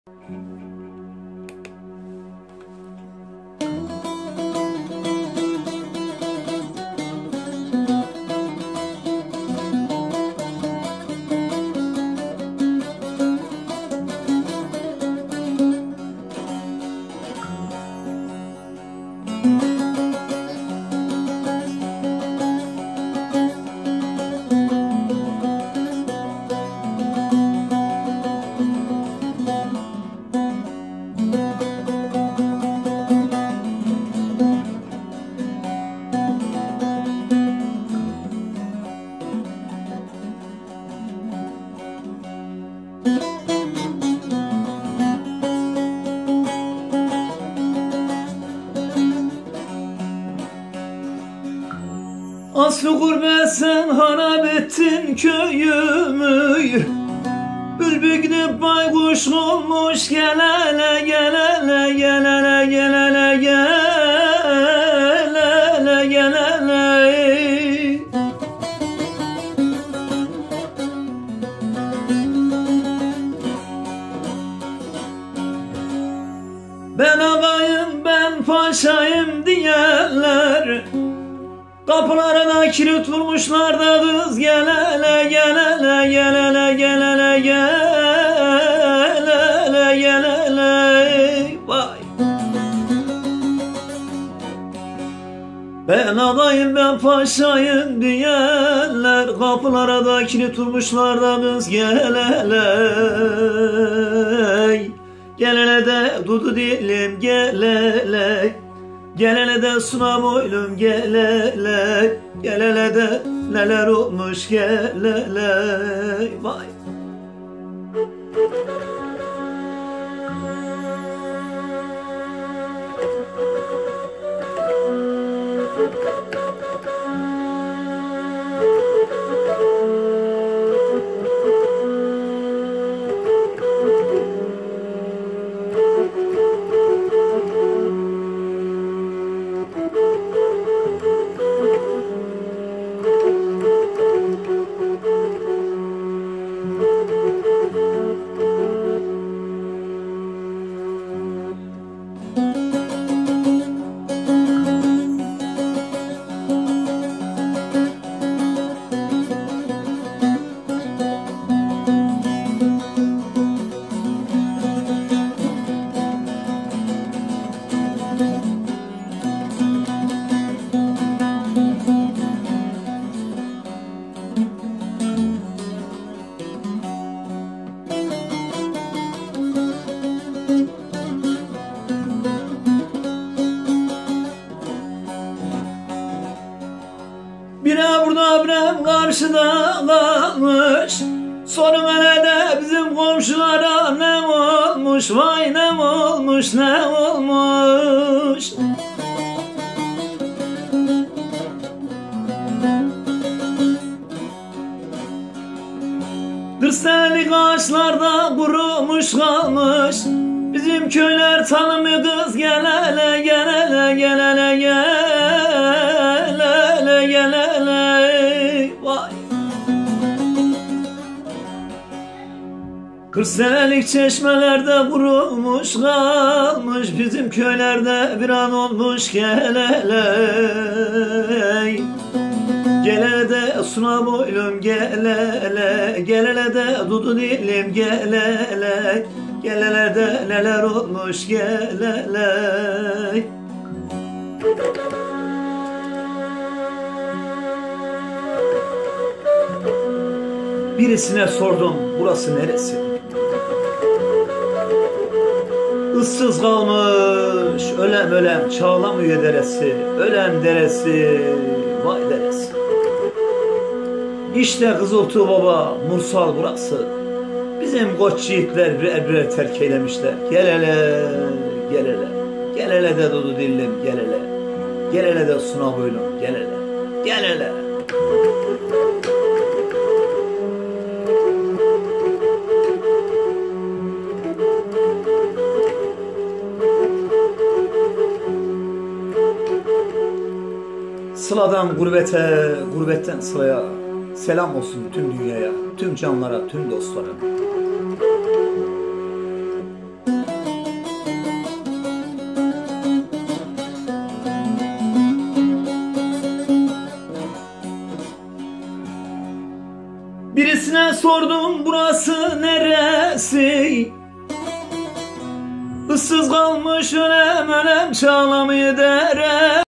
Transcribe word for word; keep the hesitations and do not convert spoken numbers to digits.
Aslı gurbet sen harap ettin köyümü. Bülbül gidip baykuş olmuş, gel hele gel hele gel hele gel hele gel hele gel hele. Ben ağayım ben paşayım diyenler, kapılarına kilit vurmuşlar da kız gel hele gel hele gel hele gel hele gel hele gel hele. Vay. Ben adayım ben paşayım diyenler, kapılara da kilit vurmuşlar da kız gel hele. Gel hele de dudu dilim gel hele. Gel hele de suna boylum gel hele. Gel hele de neler olmuş gel hele. Vay. Bire burada bire karşıda kalmış. Sorun hele de bizim komşulara ne olmuş, vay ne olmuş, ne olmuş. Kırk senelik ağaçlarda kurumuş kalmış. Bizim köyler tanımıyor kız gel hele gel hele gel hele gel hele gel hele. Vay. Kırk senelik çeşmelerde kurumuş kalmış. Bizim köylerde bir an olmuş gel hele. Gel hele de suna boylum gel hele. Gel hele de dudu dilim gel hele. Gel hele de neler olmuş gel hele. Birisine sordum burası neresi? Issız kalmış ölem ölem Çağlamıyor deresi. Ölem deresi vay deresi. İşte Kızıltuğ Baba Mursal burası. Bizim koç yiğitler birer birer terk eylemişler. Gel hele, gel hele. Gel hele de dudu dillim gel hele. Gel hele de suna boylum gel hele. Gel hele. Sıladan gurbete, gurbetten sılaya. Selam olsun tüm dünyaya, tüm canlara, tüm dostlara. Birisine sordum burası neresi? Issız kalmış önem önem çağlamıyor dere.